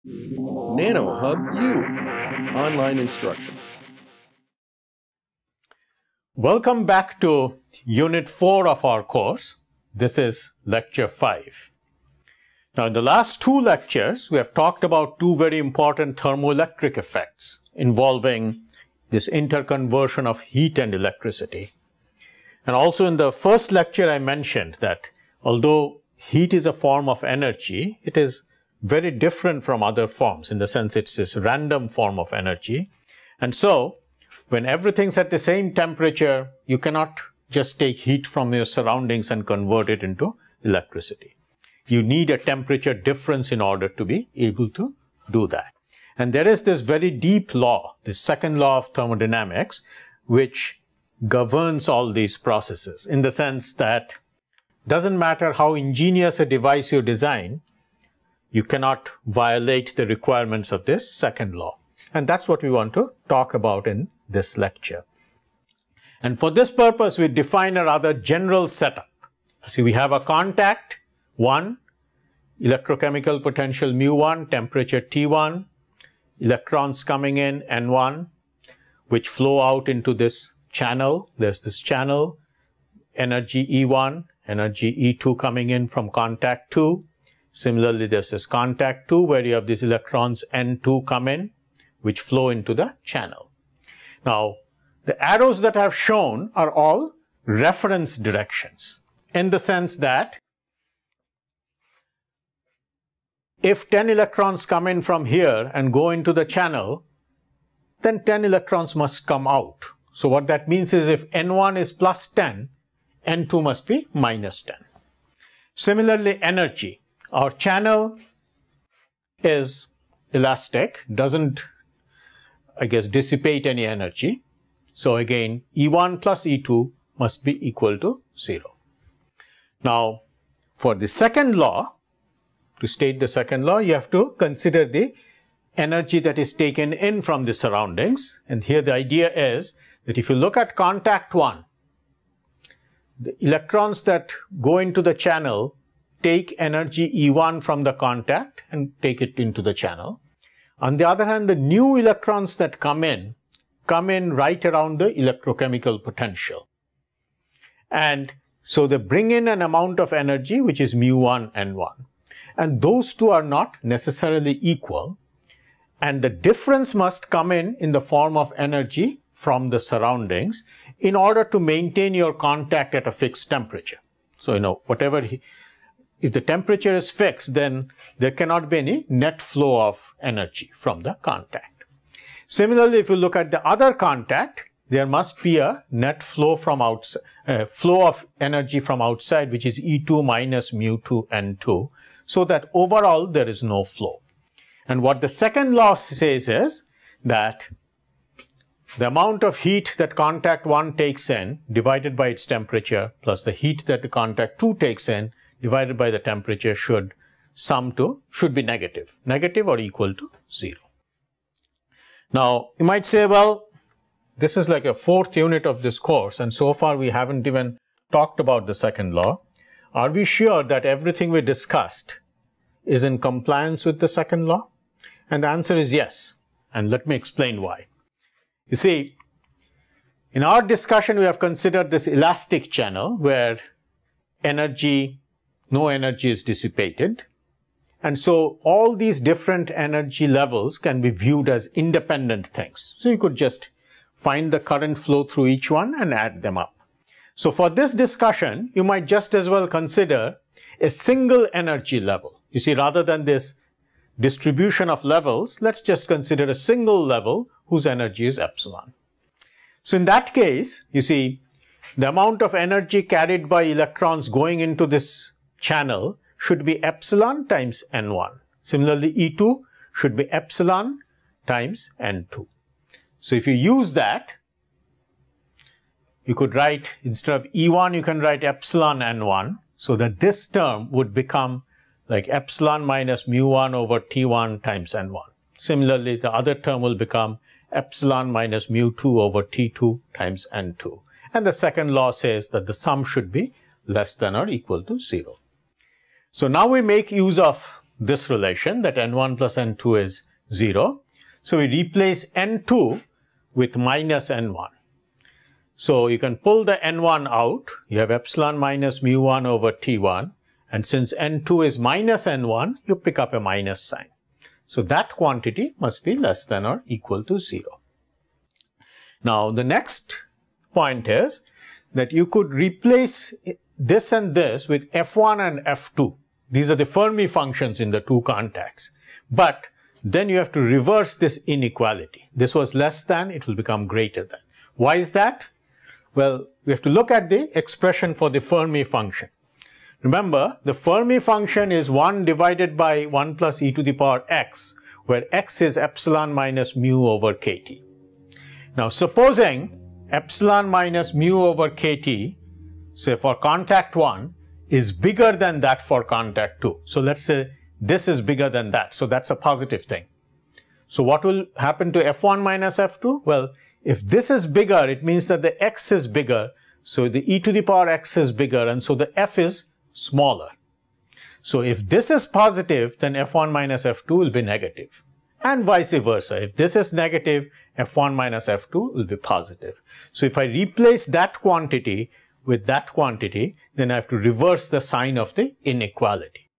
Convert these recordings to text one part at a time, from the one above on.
nanoHUB-U, online instruction. Welcome back to Unit 4 of our course. This is Lecture 5. Now, in the last two lectures, we have talked about two very important thermoelectric effects involving this interconversion of heat and electricity. And also in the first lecture, I mentioned that although heat is a form of energy, it is very different from other forms in the sense it's this random form of energy. And so, when everything's at the same temperature, you cannot just take heat from your surroundings and convert it into electricity. You need a temperature difference in order to be able to do that. And there is this very deep law, the second law of thermodynamics, which governs all these processes in the sense that doesn't matter how ingenious a device you design, you cannot violate the requirements of this second law. And that's what we want to talk about in this lecture. And for this purpose, we define a rather general setup. See, we have a contact 1, electrochemical potential μ1, temperature T1, electrons coming in N1, which flow out into this channel. There's this channel, energy E1, energy E2 coming in from contact 2. Similarly, there's this contact 2 where you have these electrons N2 come in, which flow into the channel. Now, the arrows that I've shown are all reference directions in the sense that if 10 electrons come in from here and go into the channel, then 10 electrons must come out. So what that means is if N1 is plus 10, N2 must be minus 10. Similarly, energy. Our channel is elastic, doesn't, dissipate any energy. So again, E1 plus E2 must be equal to 0. Now, for the second law, to state the second law, you have to consider the energy that is taken in from the surroundings. And here the idea is that if you look at contact 1, the electrons that go into the channel take energy E1 from the contact and take it into the channel. On the other hand, the new electrons that come in right around the electrochemical potential. And so they bring in an amount of energy which is μ1 N1. And those two are not necessarily equal. And the difference must come in the form of energy from the surroundings in order to maintain your contact at a fixed temperature. So, if the temperature is fixed, then there cannot be any net flow of energy from the contact. Similarly, if you look at the other contact, there must be a net flow from outside, flow of energy from outside, which is E2 minus μ2 N2, so that overall there is no flow. And what the second law says is that the amount of heat that contact 1 takes in divided by its temperature plus the heat that the contact 2 takes in divided by the temperature should be negative or equal to 0. Now, you might say, well, this is like a fourth unit of this course, and so far we haven't even talked about the second law. Are we sure that everything we discussed is in compliance with the second law? And the answer is yes. And let me explain why. You see, in our discussion, we have considered this elastic channel where no energy is dissipated. And so all these different energy levels can be viewed as independent things. So you could just find the current flow through each one and add them up. So for this discussion, you might just as well consider a single energy level. You see, rather than this distribution of levels, let's just consider a single level whose energy is epsilon. So in that case, you see, the amount of energy carried by electrons going into this channel should be epsilon times N1. Similarly, E2 should be epsilon times N2. So if you use that, you could write, instead of E1, you can write epsilon N1, so that this term would become like epsilon minus μ1 over T1 times N1. Similarly, the other term will become epsilon minus μ2 over T2 times N2. And the second law says that the sum should be less than or equal to 0. So now we make use of this relation that N1 plus N2 is 0. So we replace N2 with minus N1. So you can pull the N1 out. You have epsilon minus mu1 over T1. And since N2 is minus N1, you pick up a minus sign. So that quantity must be less than or equal to 0. Now the next point is that you could replace this and this with F1 and F2. These are the Fermi functions in the two contacts. But then you have to reverse this inequality. This was less than, it will become greater than. Why is that? Well, we have to look at the expression for the Fermi function. Remember, the Fermi function is 1 divided by 1 plus e to the power x, where x is epsilon minus mu over kt. Now, supposing epsilon minus mu over kt, say for contact 1, is bigger than that for contact 2. So let's say this is bigger than that. So that's a positive thing. So what will happen to F1 minus F2? Well, if this is bigger, it means that the x is bigger. So the e to the power x is bigger, and so the f is smaller. So if this is positive, then F1 minus F2 will be negative. And vice versa. If this is negative, F1 minus F2 will be positive. So if I replace that quantity with that quantity, then I have to reverse the sign of the inequality.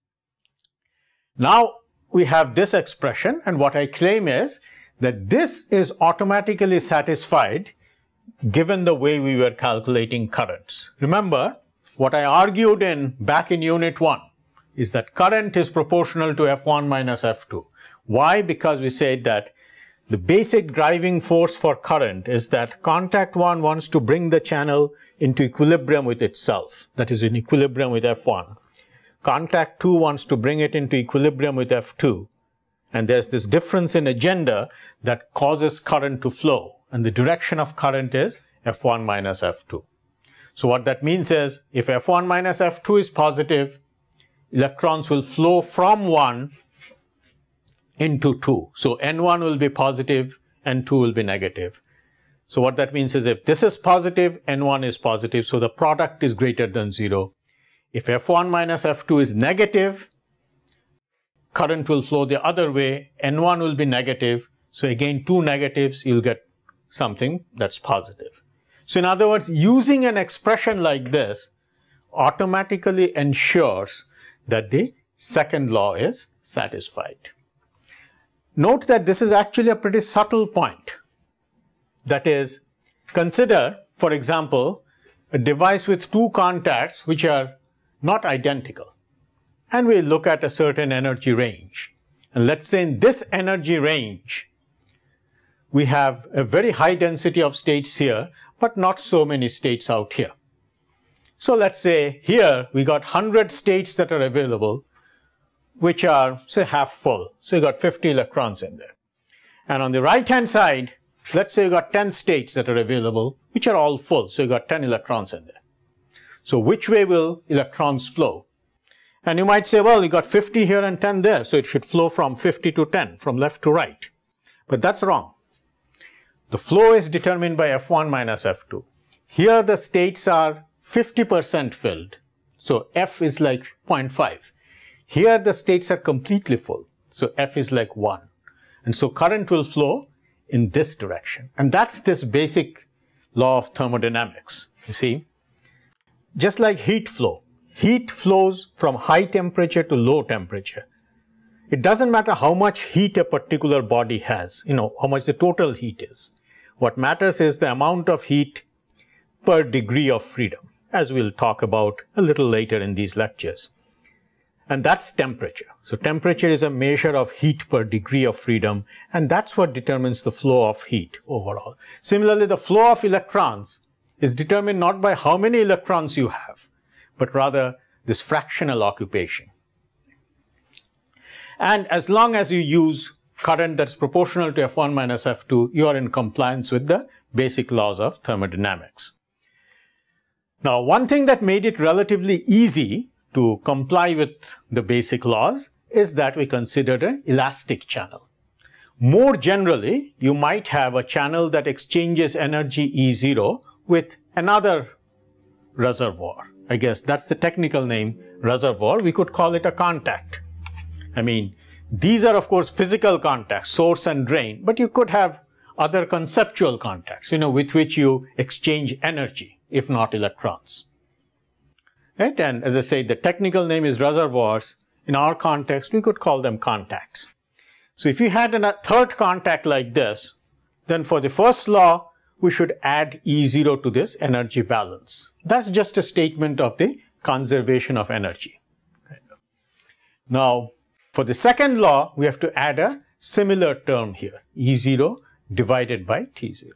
Now we have this expression, and what I claim is that this is automatically satisfied given the way we were calculating currents. Remember, what I argued back in unit 1 is that current is proportional to F1 minus F2. Why? Because we said that the basic driving force for current is that contact 1 wants to bring the channel into equilibrium with itself, that is in equilibrium with F1. Contact 2 wants to bring it into equilibrium with F2. And there's this difference in agenda that causes current to flow. And the direction of current is F1 minus F2. So what that means is, if F1 minus F2 is positive, electrons will flow from 1 into 2. So N1 will be positive, N2 will be negative. So what that means is, if this is positive, N1 is positive, so the product is greater than 0. If F1 minus F2 is negative, current will flow the other way, N1 will be negative, so again two negatives, you'll get something that's positive. So in other words, using an expression like this automatically ensures that the second law is satisfied. Note that this is actually a pretty subtle point. That is, consider, for example, a device with two contacts which are not identical. And we look at a certain energy range. And let's say in this energy range, we have a very high density of states here, but not so many states out here. So let's say here we got 100 states that are available, which are, say, half full. So you got 50 electrons in there. And on the right-hand side, let's say you got 10 states that are available, which are all full. So you got 10 electrons in there. So which way will electrons flow? And you might say, well, you got 50 here and 10 there, so it should flow from 50 to 10, from left to right. But that's wrong. The flow is determined by F1 minus F2. Here the states are 50% filled, so F is like 0.5. Here the states are completely full, so F is like 1. And so current will flow in this direction. And that's this basic law of thermodynamics, you see. Just like heat flow. Heat flows from high temperature to low temperature. It doesn't matter how much heat a particular body has, how much the total heat is. What matters is the amount of heat per degree of freedom, as we'll talk about a little later in these lectures. And that's temperature. So temperature is a measure of heat per degree of freedom, and that's what determines the flow of heat overall. Similarly, the flow of electrons is determined not by how many electrons you have, but rather this fractional occupation. And as long as you use current that's proportional to F1 minus F2, you are in compliance with the basic laws of thermodynamics. Now, one thing that made it relatively easy to comply with the basic laws is that we considered an elastic channel. More generally, you might have a channel that exchanges energy E0 with another reservoir. I guess that's the technical name, reservoir. We could call it a contact. I mean, these are of course physical contacts, source and drain, but you could have other conceptual contacts, with which you exchange energy, if not electrons. Right? And as I say, the technical name is reservoirs. In our context, we could call them contacts. So if you had a third contact like this, then for the first law, we should add E0 to this energy balance. That's just a statement of the conservation of energy. Now, for the second law, we have to add a similar term here, E0 divided by T0.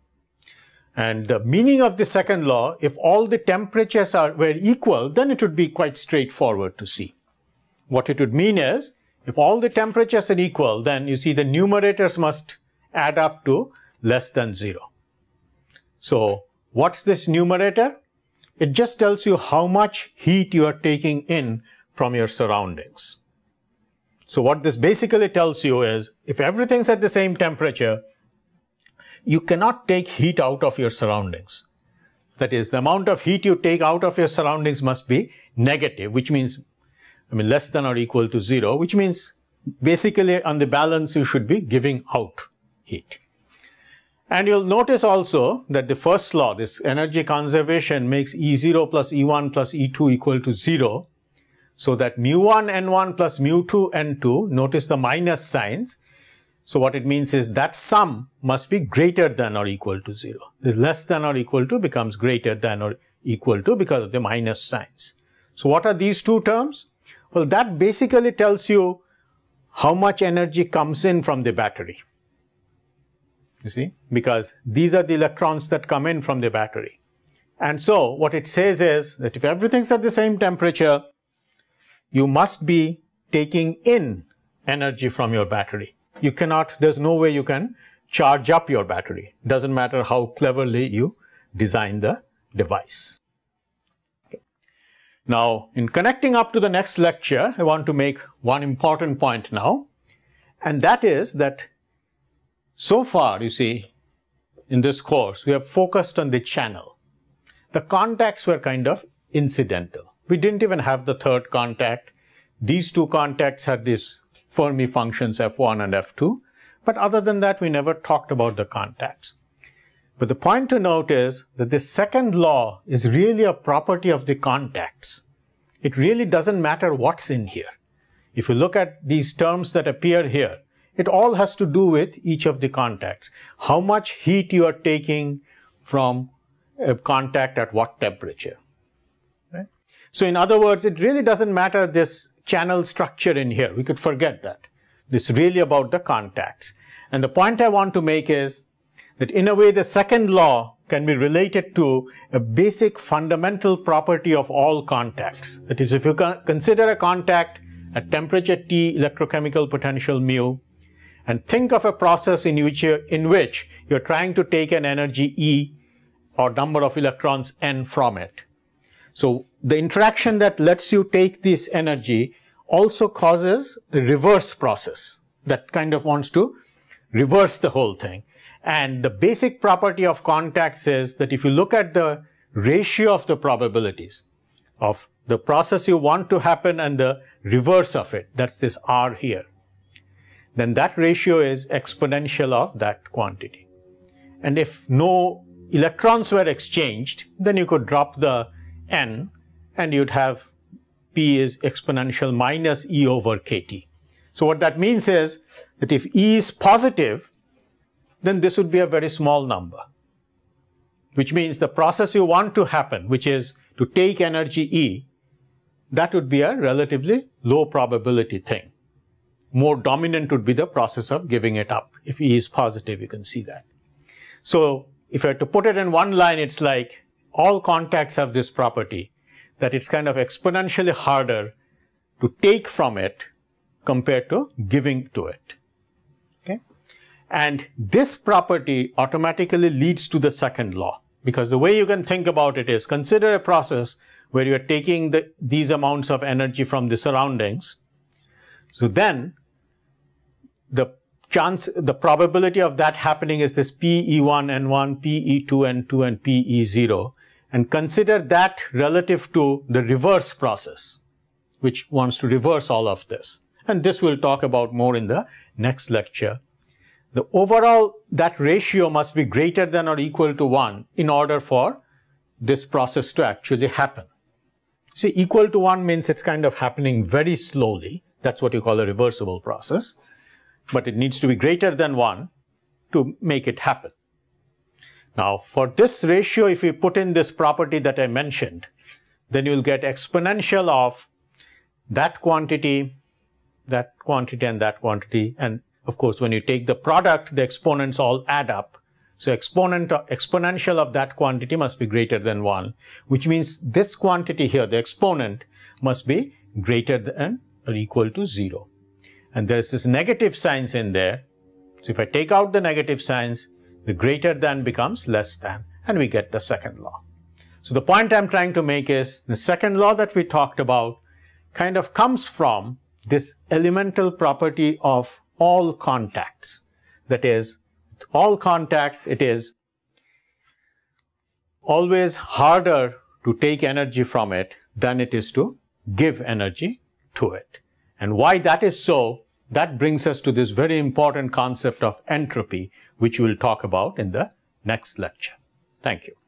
And the meaning of the second law, if all the temperatures were equal, then it would be quite straightforward to see. What it would mean is, if all the temperatures are equal, then you see the numerators must add up to less than 0. So what's this numerator? It just tells you how much heat you are taking in from your surroundings. So what this basically tells you is, if everything's at the same temperature, you cannot take heat out of your surroundings. That is, the amount of heat you take out of your surroundings must be negative, which means, less than or equal to 0, which means basically on the balance you should be giving out heat. And you'll notice also that the first law, this energy conservation, makes E0 plus E1 plus E2 equal to 0. So that mu1 N1 plus mu2 N2, notice the minus signs. So what it means is that sum must be greater than or equal to 0. The less than or equal to becomes greater than or equal to because of the minus signs. So what are these two terms? Well, that basically tells you how much energy comes in from the battery. You see, because these are the electrons that come in from the battery. And so what it says is that if everything's at the same temperature, you must be taking in energy from your battery. You cannot, there's no way you can charge up your battery. Doesn't matter how cleverly you design the device. Okay. Now, in connecting up to the next lecture, I want to make one important point now. And that is that so far, you see, in this course, we have focused on the channel. The contacts were kind of incidental. We didn't even have the third contact. These two contacts had these Fermi functions F1 and F2. But other than that, we never talked about the contacts. But the point to note is that the second law is really a property of the contacts. It really doesn't matter what's in here. If you look at these terms that appear here, it all has to do with each of the contacts. How much heat you are taking from a contact at what temperature. Right? So in other words, it really doesn't matter this channel structure in here. We could forget that. This is really about the contacts. And the point I want to make is that in a way the second law can be related to a basic fundamental property of all contacts. That is, if you consider a contact at temperature T, electrochemical potential mu, and think of a process in which you're trying to take an energy E or number of electrons N from it. So the interaction that lets you take this energy also causes a reverse process that kind of wants to reverse the whole thing. And the basic property of contacts is that if you look at the ratio of the probabilities of the process you want to happen and the reverse of it, that's this R here, then that ratio is exponential of that quantity. And if no electrons were exchanged, then you could drop the N and you'd have P is exponential minus E over KT. So what that means is that if E is positive, then this would be a very small number, which means the process you want to happen, which is to take energy E, that would be a relatively low probability thing. More dominant would be the process of giving it up. If E is positive, you can see that. So if I had to put it in one line, it's like all contacts have this property that it's kind of exponentially harder to take from it compared to giving to it. Okay? And this property automatically leads to the second law, because the way you can think about it is, consider a process where you are taking these amounts of energy from the surroundings. So then the probability of that happening is this PE1 N1, PE2 N2, and PE0. And consider that relative to the reverse process, which wants to reverse all of this. And this we'll talk about more in the next lecture. The overall, that ratio must be greater than or equal to 1 in order for this process to actually happen. See, equal to 1 means it's kind of happening very slowly. That's what you call a reversible process. But it needs to be greater than 1 to make it happen. Now, for this ratio, if you put in this property that I mentioned, then you'll get exponential of that quantity, and that quantity. And of course, when you take the product, the exponents all add up. So exponential of that quantity must be greater than 1, which means this quantity here, the exponent, must be greater than or equal to 0. And there is this negative signs in there. So if I take out the negative signs, the greater than becomes less than, and we get the second law. So the point I'm trying to make is the second law that we talked about kind of comes from this elemental property of all contacts. That is, all contacts, it is always harder to take energy from it than it is to give energy to it. And why that is so, that brings us to this very important concept of entropy, which we'll talk about in the next lecture. Thank you.